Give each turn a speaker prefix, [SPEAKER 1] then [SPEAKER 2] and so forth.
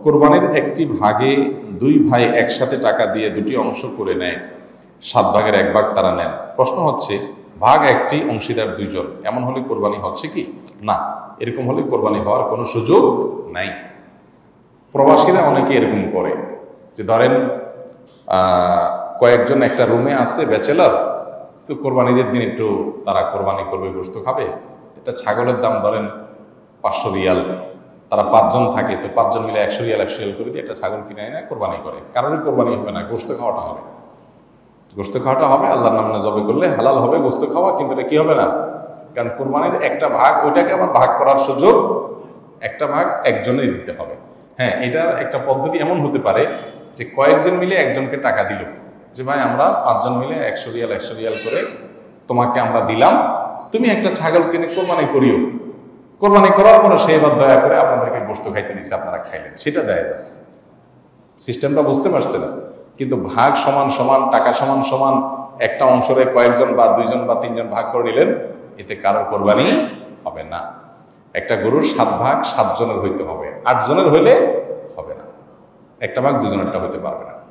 [SPEAKER 1] কোরবানির একটি ভাগে দুই ভাই একসাথে টাকা দিয়ে দুটি অংশ করে নেয়, 7 ভাগের 1 ভাগ তারা নেন। প্রশ্ন হচ্ছে, ভাগ একটি, অংশীদার দুইজন, এমন হলে কোরবানি হচ্ছে কি? না, এরকম হলে কোরবানি হওয়ার কোনো সুযোগ নাই। প্রবাসীরা অনেকে এরকম করে যে ধরেন কয়েকজন একটা রুমে আছে ব্যাচেলার, তো কোরবানিদের দিন একটু তারা কোরবানি করবে, গোশত খাবে। একটা ছাগলের দাম ধরেন 500 রিয়াল, তারা 5 জন থাকে, তো 5 জন মিলে 100 রিয়াল 100 রিয়াল করে দিয়ে একটা ছাগল কিনে এনে কোরবানি করে। কারোরই কোরবানি হবে না, গোশত খাওয়াটা হবে। গোশত খাওয়াটা হবে, আল্লাহর নামে জবে করলে হালাল হবে গোশত খাওয়া, কিন্তু এটা কি হবে না, কারণ কোরবানির একটা ভাগ ওইটাকে আবার ভাগ করার সুযোগ, একটা ভাগ একজনেই দিতে হবে। হ্যাঁ, এটার একটা পদ্ধতি এমন হতে পারে যে কয়েকজন মিলে একজনকে টাকা দিল, যে ভাই আমরা 5 জন মিলে 100 রিয়াল 100 রিয়াল করে তোমাকে আমরা দিলাম, তুমি একটা ছাগল কিনে কোরবানি করিও। কোরবানি করার পরে সে এবার দয়া করে আপনাদেরকে গোশত খাইতে দিচ্ছে, আপনারা খাইলেন, সেটা জায়েজ আছে। সিস্টেমটা বুঝতে পারছেন? কিন্তু ভাগ সমান সমান, টাকা সমান সমান, একটা অংশরে কয়েকজন বা 2 জন বা 3 জন ভাগ করে নিলেন, এতে কারো কোরবানি হবে না। একটা গরুর 7 ভাগ 7 জনের হইতে হবে, 8 জনের হইলে হবে না, একটা ভাগ 2 জনেরটা হইতে পারবে না।